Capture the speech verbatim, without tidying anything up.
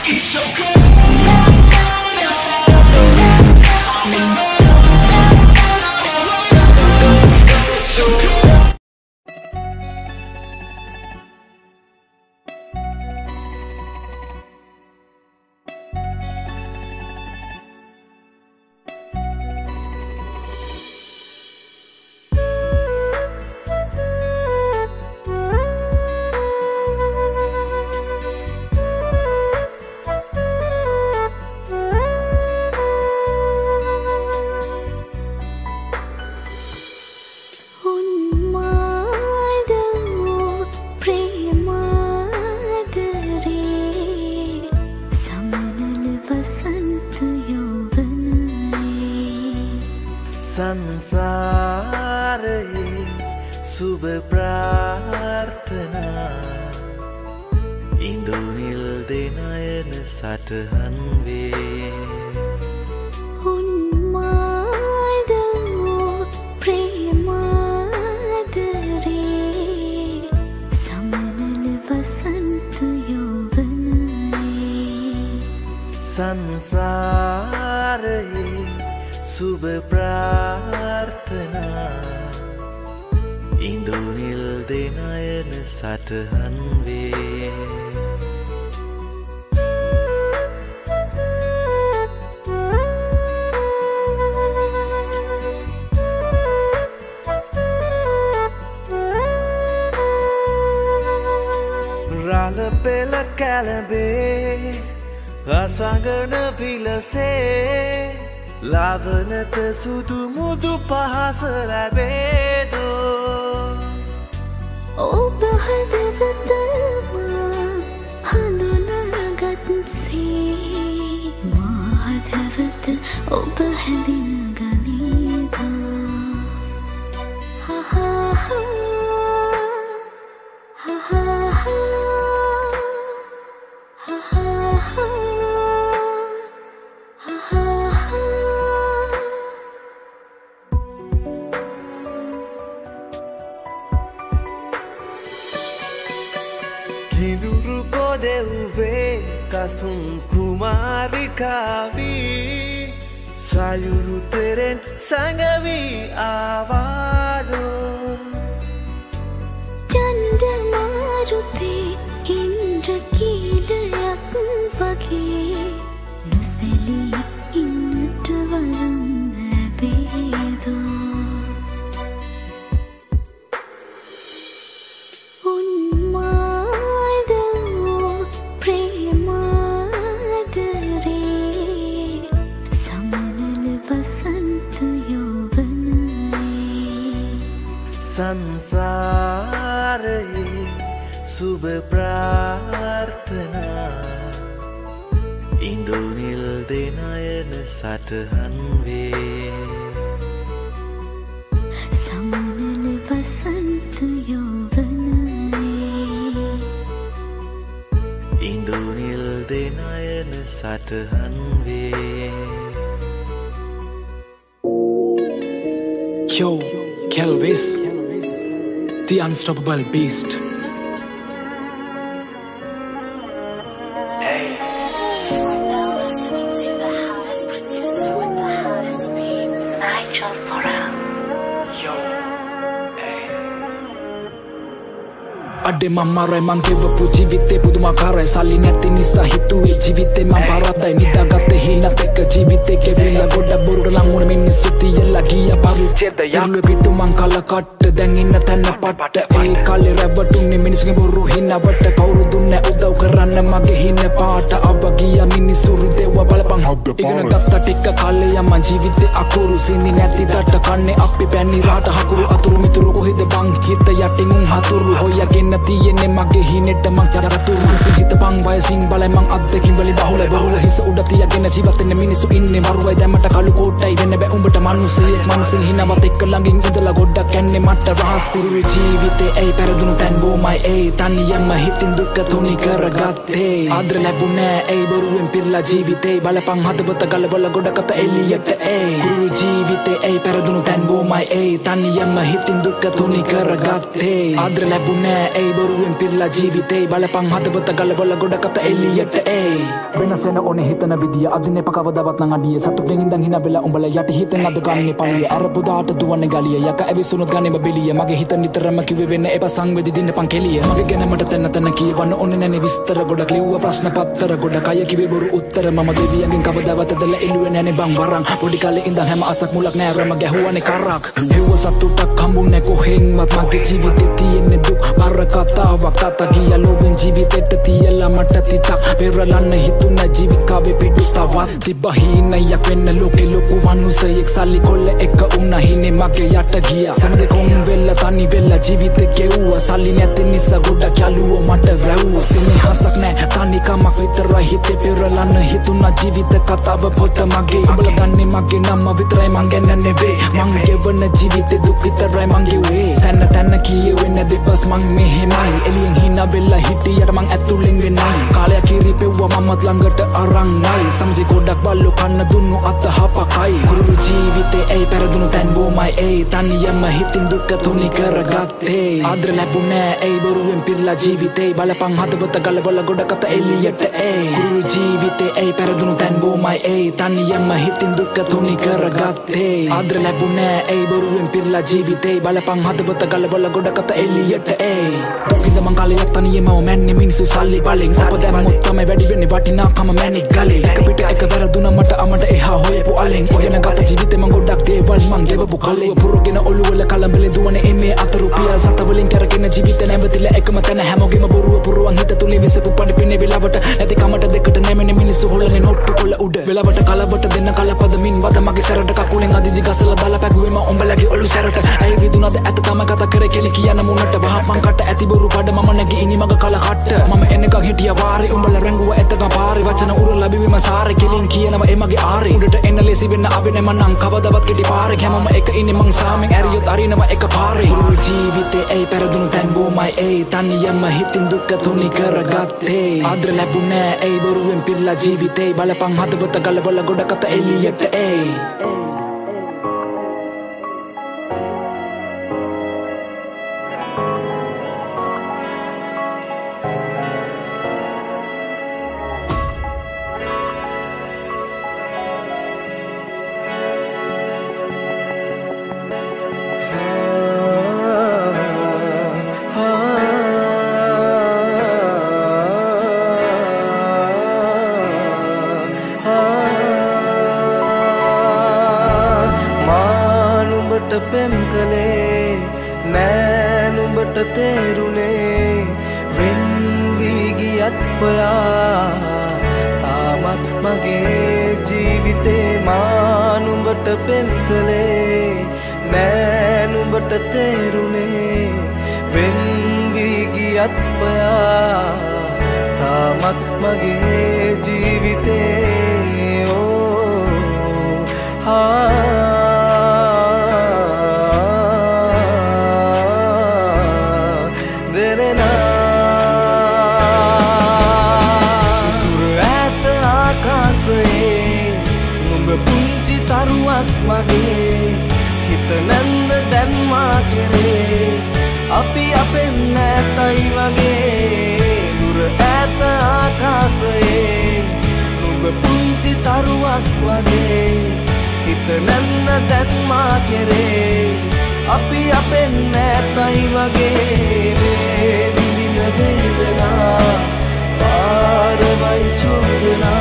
It's so good. संसारे शुभ प्रार्थना इंदुनिल दे नयन सटहन वे उन्मादो प्रेमादरे समनल वसंत यौवनये संसारे शुभ प्रार्थना इंदुनिल दे नयन सटहन वे राल पेल कैलबे असंगन विलसे लावनत सुदु मुदु पहास लबेदो ओ बहदवतमा हनुनागत्से माधवत ओ बहदिन गनीदो हा हा हा हा हा हा ha ha ha ha ha ha Kinuru kodeuve kasum kumari kavi sayuru teren sangavi avado Chanda marute indra kilayak wage nuseli innata waran labedo unmado premadare samanal vasant yauwanaye संसारे शुभ प्रार्थना इंदुनिल दे नयन सटहन वे samanal vasant yauwanaye इंदुनिल they Nayan सटहन way Yo, Kelvis, the unstoppable beast. Hey. Now listening to the hottest producer with the hottest beat, Nigel Farah. Yo, hey. Ade mammarai man gewapu ජීවිතේ පුදුමාකාරයි සල්ලි නැති නිසා හිතුවේ ජීවිතේ මම පාරද්දයි නිදාගත්තේ හිණත් එක්ක ජීවිතේ ගෙවිලා ගොඩ බොරුට ලං වුණ මිනිස්සු තියලා ගියා පරිච්ඡේදය ඉරුවේ පිටු මං කල කට්ට දැන් ඉන්න තැන පට්ට ඒ කාලේ රැවටුනේ මිනිස්සුගේ බොරු හිනවට කවුරු දුන්නේ උදව් කරන්න මගේ හින පාට අව ගියා මිනිස්සු රුදෙව්ව බලපන් ඉගෙන ගත්ත ටික කාලේ යම ජීවිතේ අකුරු සිනි නැති දඩ කන්නේ අපි පැණි රාට හකුරු අතුරු මිතුරු කොහෙද බං හිත යටින් උන් හතුරු හොයගෙන තියෙන්නේ මගේ හිනෙට මං යරතුරු මනසිත පං වයසින් බලයි මං අද්දකින් වලි බහුල බොරුල හිස උඩ තියගෙන ජීවත් වෙන මිනිස්සු ඉන්නේ වරුවයි දැමට කළු කෝට්ටයි වෙන්න බෑ උඹට මිනිස්සෙක් මනසින් හිනවත් එක්ක ළඟින් ඉඳලා ගොඩක් යන්නේ මට රහසිරුවේ ජීවිතේ ඒ පෙරදුණු තැන් බොමයි ඒ තනියම හිතින් දුක තුනි කරගත්තේ ආදර ලැබුණේ ඒ බොරුවෙන් පිරලා ජීවිතේ බලපං හදවත ගලවල ගොඩකට එළියට ඒ කුරු ජීවිතේ ඒ පෙරදුණු තැන් බොමයි ඒ තනියම හිතින් දුක තුනි කරගත්තේ ආදර ලැබුණේ ඒ බොරුවෙන් පිරලා ජීවිතේ බලපං හදවත ගලවල ගොඩකට එළියට ඒ වෙනස් වෙන ඕනේ හිතන විදිය අදිනේ පකවදවත් නම් අඩිය සතුටෙන් ඉඳන් හින වෙලා උඹලා යටි හිතෙන් අද ගන්නේ පළිය අරපු දාට දුවන්නේ ගලිය යක ඇවිසුනොත් ගන්නේ බෙලිය මගේ හිත නිතරම කිව්වේ වෙන්න එපා සංවේදී දින්න පන් කෙලිය මගේ ගැන මට තැන තැන කියවන්න ඕනේ නැනේ විස්තර ගොඩක් ලිව්ව ප්‍රශ්න පත්තර ගොඩක් අය කිව්වේ බොරු උත්තර මම දෙවියන්ගෙන් කවදාවත් දෙලා එළුවේ නැනේ බං වරන් පොඩි කාලේ ඉඳන් හැම අසක් මුලක් නෑ රම ගැහුවානේ කරක් හෙව්ව සතුටක් හම්බුනේ කොහෙන්වත් මගේ ජීවිතේ තියෙන්නේ දුක් බර කතාවක් තාත්තා ගියා ලෝවෙන් ජීවිතේට තියලා මට තිතක් පෙරලන්න හිතුන ජීවිකාවේ පිටු තවත් තිබ්බ හීනයක් වෙන්න ලෝකේ ලොකු මනුස්සයෙක් සල්ලි කොල්ල එක උනා හිනේ මගේ යට ගියා සමද කොම් වෙලා තනි වෙලා ජීවිතේ ගෙවුවා සල්ලි නැති නිසා ගොඩක් යාළුවෝ මට වැව්වා සෙනෙහසක් නෑ තනිකමක් විතරයි හිතේ පෙරලන්න හිතුනා ජීවිත කතාව පොත මගේ උඹලා දන්නේ මගේ නම විතරයි මං ගැන නෙවේ මං ගෙවන ජීවිතේ දුක් විතරයි මං ගෙවේ තැන්න තැන්න කියෙවෙන්නේ දෙපස් මං මෙහෙමයි එළියෙන් හිනා වෙලා හිටියට මං ඇතුලෙන් වෙනයි කාලයක් කිරිපෙව්වා මමත් ළඟට අරන් නයි සමජි ගොඩක් බල්ලෝ කන්න දුන්නු අත හපකයි කුරුළු ජීවිතේ ඇයි පෙරදුණු තැන් බොමයි ඇයි තනියම හිතින් දුක තුනි කරගත්තේ ආදර ලැබුණේ ඇයි බොරුවෙන් පිරලා ජීවිතේ බලපං හදවත ගලවල ගොඩක් අත එළියට ඇයි කුරුළු ජීවිතේ ඇයි පෙරදුණු තැන් බොමයි ඇයි තනියම හිතින් දුක තුනි කරගත්තේ ආදර ලැබුණේ ඇයි බොරුවෙන් පිරලා ජීවිතේ බලපං හදවත ගලවල ගොඩක් අත එළියට ඇයි දුකින්ද මං කාලයක් තනියම මැන්නේ මිනිස්සු සල්ලි බලෙන් අප දැම්මොත් තමයි වැඩි වෙන්නේ වටිනාකම මැනික් ගලේ එක පිට එක වැරදුනා මට අමට එහා හොයපු අලෙන් ඉගෙන ගත ජීවිතේ මං ගොඩක් දේවල් මං ගෙවපු කලේ පුරගෙන ඔළුවල කලඹලේ දුවනේ එමේ අත රුපියල් සත වලින් කරගෙන ජීවිතේ නැවතිලා එකම තැන හැමෝගෙම බොරුව පුරුවන් හිත තුලින් විසපු පඩි පිනේ වෙලාවට නැති කමට දෙකට නැමෙන මිනිස්සු හොල්ලන්නේ නොට්ටු කොළ උඩ වෙලාවට කලබට දෙන්න කලපද මින් වද මගේ සැරට කකුලෙන් අදිදි ගසලා දාලා පැගුවේ මම උඹලගේ ඔලු සැරට ඇයි විදුනද ඇත තම කතා කරේ කෙලි කියන මුණට වහපන් කට ඇති බොරු පඩ මම නැගී ඉනි මග කල කට්ට මම එන්නකන් හිටියා වාරේ උඹලා රැංගුව ඇතක පාරේ වචන උරු ලැබීම සාරේ කෙලින් කියනවා එමගේ ආරේ උඩට එන්න ලේසි වෙන්න ආවෙන්නේ මං කවදාවත් කෙටි පාරේ හැමම එක ඉන්නේ මං සාමෙන් ඇරියොත් අරිනවා එක පාරේ කුරුළු ජීවිතේ ඇයි පෙරදුණු තැන් බොමයි ඇයි තනියම හිතින් දුක තුනි කරගත්තේ ආදර ලැබුණේ ඇයි බොරුවෙන් පිරලා ජීවිතේ බලපං හදවත ගලවල ගොඩක් අත එළියට ඇයි පෙම් කලේ නෑ නුඹට තේරුනේ වෙන් වී ගියත් ඔයා තාමත් මගේ ජීවිතේ මා නුඹට පෙම් කලේ නෑ නුඹට තේරුනේ වෙන් වී ගියත් ඔයා තාමත් මගේ ජීවිතේ ඕ හා පුංචි තරුවක් මගේ හිත නැන්ද දැන් මා කෙරේ අපි අපෙන් නැතයි වගේ දුර ඈත ආකාශයේ නුඹ පුංචි තරුවක් වගේ හිත නැන්ද දැන් මා කෙරේ අපි අපෙන් නැතයි වගේ මේ විඳින වේදනා පාරවයි චෝදනා